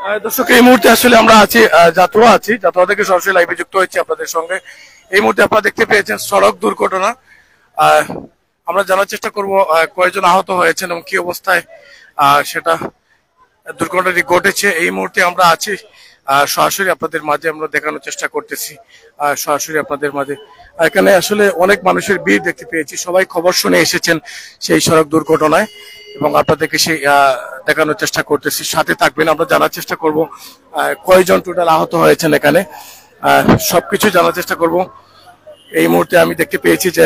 দর্শক, এই মুহূর্তে আসলে আমরা আছি জাতুয়া থেকে সরাসরি লাইভে যুক্ত হয়েছি আপনাদের সঙ্গে। এই মুহূর্তে আপনারা দেখতে পেয়েছেন সড়ক দুর্ঘটনা। আমরা জানার চেষ্টা করব কয়েকজন আহত হয়েছেন এবং কি অবস্থায় সেটা দুর্ঘটনাটি ঘটেছে। এই মুহূর্তে আমরা আছি সরাসরি আপনাদের মাঝে, আমরা দেখানোর চেষ্টা করতেছি সরাসরি আপনাদের মাঝে। এখানে আসলে অনেক মানুষের ভিড় দেখতে পেয়েছি, সবাই খবর শুনে এসেছেন সেই সড়ক দুর্ঘটনায় এবং আপনাদেরকে সেই দেখানোর চেষ্টা করতেছি। সাথে থাকবেন, আমরা জানার চেষ্টা করব কয়জন টোটাল আহত হয়েছেন এখানে, সবকিছু জানার চেষ্টা করব। এই মুহূর্তে আমি দেখতে পেয়েছি যে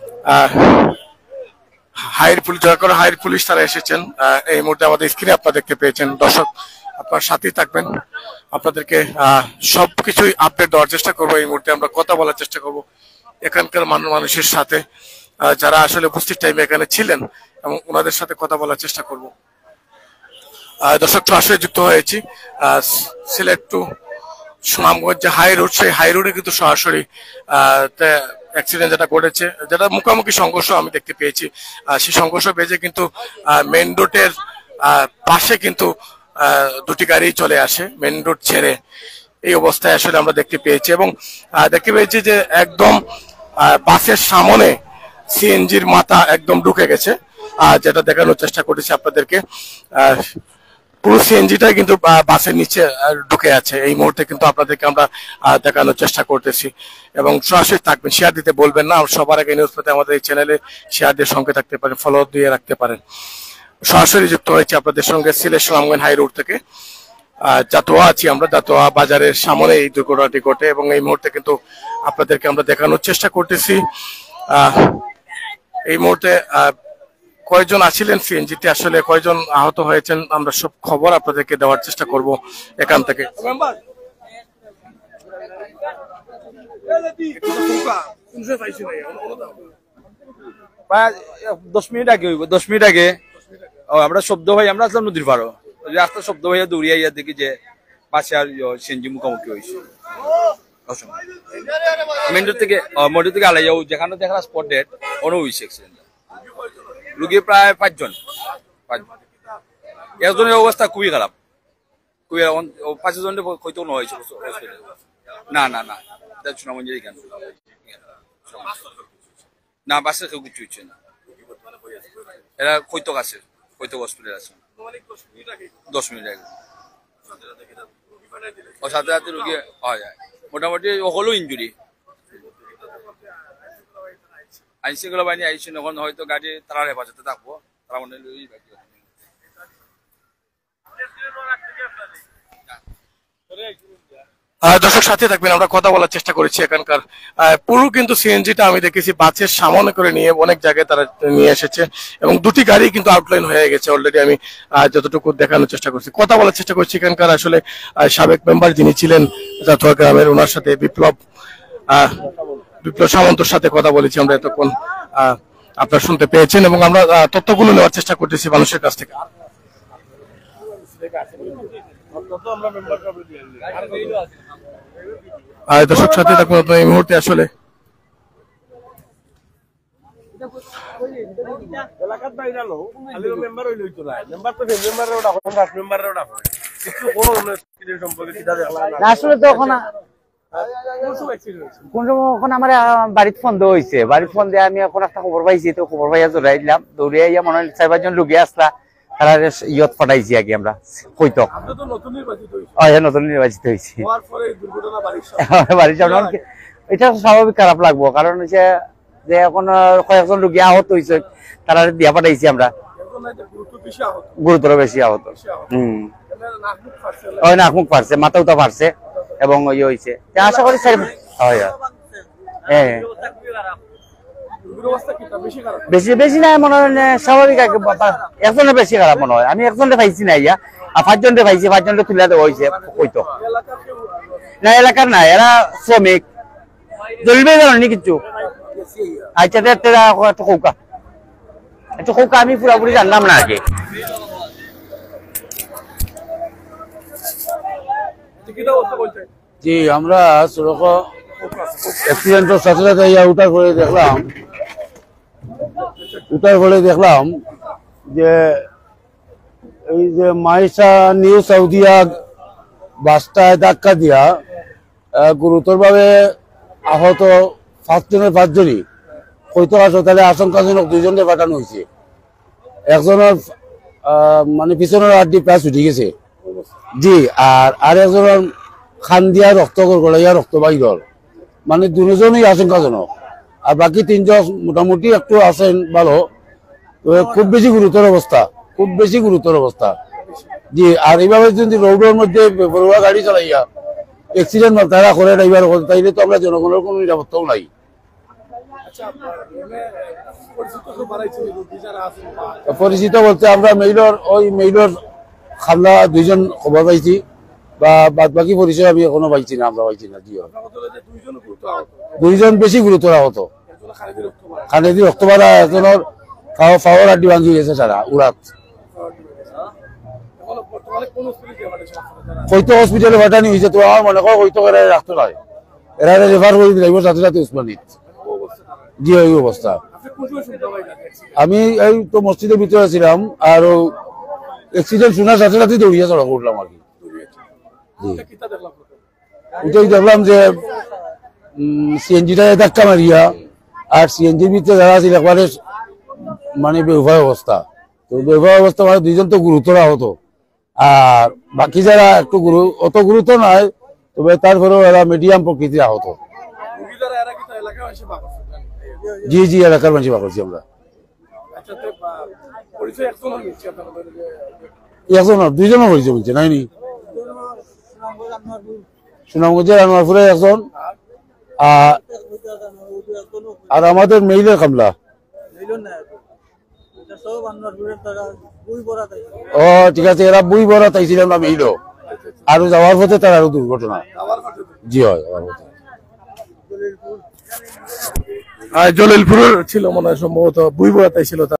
হাইর পুলিশ তারা এসেছেন। এই মুহূর্তে আমাদের স্ক্রিনে আপনারা দেখতে পেয়েছেন। দর্শক, আপনার সাথেই থাকবেন, আপনাদেরকে সবকিছুই আপডেট দেওয়ার চেষ্টা করবো। এই মুহূর্তে আমরা কথা বলার চেষ্টা করব এখানকার মানুষের সাথে, যারা আসলে উপস্থিত টাইমে এখানে ছিলেন এবং ওনাদের সাথে কথা বলার চেষ্টা করব। দর্শক, সরাসরি যুক্ত হয়েছি সিলেট টু সুনামগঞ্জ যে হাই রোড, সেই হাই রোডে কিন্তু সরাসরি অ্যাক্সিডেন্ট যেটা ঘটেছে, যেটা মুখোমুখি সংঘর্ষ আমি দেখতে পেয়েছি। সেই সংঘর্ষ বেজে কিন্তু মেন রোডের পাশে কিন্তু দুটি গাড়ি চলে আসে মেন রোড ছেড়ে। এই অবস্থায় আসলে আমরা দেখতে পেয়েছি এবং দেখতে পেয়েছি যে একদম বাসের সামনে সিএনজির মাথা একদম ঢুকে গেছে, যেটা দেখানোর চেষ্টা করেছি আপনাদেরকে। পুরো সিএনজিটাই কিন্তু বাসের নিচে ঢুকে আছে। এই মুহূর্তে কিন্তু আপনাদেরকে আমরা দেখানোর চেষ্টা করতেছি এবং সরাসরি থাকবেন, শেয়ার দিতে বলবেন না। সবার আগে নিউজ পেতে আমাদের এই চ্যানেলে শেয়ার দিয়ে সঙ্গে থাকতে পারেন, ফলো দিয়ে রাখতে পারেন। সরাসরি যুক্ত হয়েছে আপনাদের সঙ্গে সিলেট সুনামগঞ্জ হাই রোড থেকে। জাতুয়া আছি আমরা, জাতুয়া বাজারের সামনে এই দুর্ঘটনাটি ঘটে এবং এই মুহূর্তে কিন্তু আপনাদেরকে আমরা দেখানোর চেষ্টা করতেছি। এই মুহূর্তে কয়জন আছিলেন সিএনজিতে, আসলে কয়জন আহত হয়েছেন, আমরা সব খবর আপনাদেরকে দেওয়ার চেষ্টা করব এখান থেকে। 10 মিনিট আগে হইব, 10 মিনিট আগে আমরা শব্দ ভাই, আমরা আসলাম নদীর পাড়ো, রাস্তা শব্দ ভাইয়া দৌড়িয়ে ইয়া দেখি যে পাশে আর সিএনজি মুখোমুখি হয়েছে। মেন রোড থেকে আলাইয়া যেখানে দেখা স্পট ডেট ওনো হয়েছে অ্যাক্সিডেন্ট। রুগী প্রায় 5 জন। একজনের অবস্থা খুবই খারাপ, 5 জনের হয়তো ন হয়েছে না না না সুনামগঞ্জের এখানে না, বাসের কেউ কিছু হচ্ছে না, এরা কৈতক আছে, কৈতক হসপিটাল আছে। 10 মিনিট আগে সাথে সাথে রুগী হয়, মোটামুটি হলো ইঞ্জুরি। আইন শৃঙ্খলা বাহিনী আইসি, এখন হয়তো গাড়ি তারা হেফাজতে থাকবো, তারা মনে দর্শক সাথে থাকবেন, আমরা কথা বলার চেষ্টা করেছি। এখানকার পুরো কিন্তু সিএনজিটা আমি দেখেছি বাসের সামনে করে নিয়ে অনেক জায়গায় তারা নিয়ে এসেছে এবং দুটি গাড়ি কিন্তু আউটলাইন হয়ে গেছে অলরেডি। আমি যতটুকু দেখানোর চেষ্টা করছি, কথা বলার চেষ্টা করছি এখানকার আসলে সাবেক মেম্বার যিনি ছিলেন জাতুয়া গ্রামের, ওনার সাথে বিপ্লব সামন্তর সাথে কথা বলেছি আমরা এতক্ষণ, আপনারা শুনতে পেয়েছেন এবং আমরা তথ্যগুলো নেওয়ার চেষ্টা করতেছি মানুষের কাছ থেকে। দর্শক সাথে থাকুন, এই মুহূর্তে আসলে আসলে তো এখন কোন আমার বাড়িতে ফোন দেওয়া হয়েছে, বাড়িতে ফোন দিয়ে আমি এখন একটা খবর পাইছি, তো খবর পাইয়া জড়াই দিলাম, দৌড়িয়ে আইয়া মনে হয় 4-5 জন লুকিয়ে আসলা, তারা ইয়ত ফটাইছি আগে আমরা কৈতক। নতুন নির্বাচিত হয়েছি, বাড়ির সামনে এটা স্বাভাবিক খারাপ লাগবো, কারণ হচ্ছে যে এখন কয়েকজন রুগী আহত হয়েছে, তারা দিয়া পাঠাইছি আমরা, গুরুতর বেশি আহত। নাক মুখ ফাটছে, মাথা উঠা ফাটছে এবং ইয়ে হয়েছে, আশা করি বেশি নাই মনে হয়, স্বাভাবিক একজনের বেশি খারাপ মনে হয়। আমি একজনের পাইছি না ইয়া, আর 5 জনের পাইছি, 5 জনের তুলে দেওয়া হয়েছে হয়তো না, এলাকার না, এরা শ্রমিক দলিবে জানি কিছু। আচ্ছা একটু কৌকা আমি পুরাপুরি জানলাম না আগে। জি, আমরা সড়ক অ্যাক্সিডেন্টের সাথে সাথে উঠার পরে দেখলাম যে এই যে মাইশা নিউ সাউদিয়া বাসটায় ধাক্কা দিয়া গুরুতরভাবে আহত 5 জনের 5 জনই হয়তো হাসপাতালে আশঙ্কাজনক 2 জনকে পাঠানো হয়েছে। একজনের মানে পিছনের হাড্ডি প্রায় ছুটি গেছে, জি। আর একজনের খান দিয়া রক্ত গড়গড়াইয়া রক্ত বাইর, মানে দুজনই আশঙ্কাজনক। আর বাকি 3 জন মোটামুটি একটু আছেন ভালো, খুব বেশি গুরুতর অবস্থা, খুব বেশি গুরুতর অবস্থা, জি। আর এইভাবে যদি রোডের মধ্যে বেপরোয়া গাড়ি চালাইয়া অ্যাক্সিডেন্ট তারা করে ড্রাইভার তাইলে তো আমরা জনগণের কোনো নিরাপত্তাও নাই। পরিচিত বলতে আমরা মেইলর খামলা 2 জন খবর পাইছি, বা বাদ বাকি পরিচয় আমি এখনো পাইছি না, আমরা পাইছি না, জি। 2 জন বেশি গুরুতর আহত, খানেদি রক্ত বাড়া, একজনের ফাওয়ার হাড্ডি ভাঙি গেছে সারা উড়াত। হয়তো হসপিটালে পাঠানি হয়েছে, তো আমার মনে হয় হয়তো এরা রাখতে নয়, এরা রেফার করে দিলাম সাথে সাথে উসমানিত, জি। ওই অবস্থা। আমি এই তো মসজিদের ভিতরে ছিলাম, আর অ্যাক্সিডেন্ট শোনার সাথে সাথে দৌড়িয়ে চড়ক উঠলাম আর কি, জি। ওইটাই দেখলাম যে সিএনজিটা ধাক্কা মারিয়া, আর সিএনজির ভিতরে যারা ছিল একবারে মানে বেউফায় অবস্থা। তো বেউফায় অবস্থা মানে 2 জন তো গুরুতর আহত, আর বাকি যারা একটু অত গুরুতর নয়, তবে তারপরেও এরা মিডিয়াম প্রকৃতির আহত, জি জি। এলাকার মানুষ বা করছি আমরা, একজন 2 জনের পরিচয় বলছে নাইনি, সুনামগঞ্জের আনোয়ারপুরে একজন, আর আমাদের মেইলের কামলা। ও ঠিক আছে, এরা বই বরাত আইছিলাম না মেইল, আর যাওয়ার পথে তার আরো দুর্ঘটনা, জি। হয় জলিলপুরের ছিল মনে হয়, সম্ভবত বুইবরাতাই ছিল।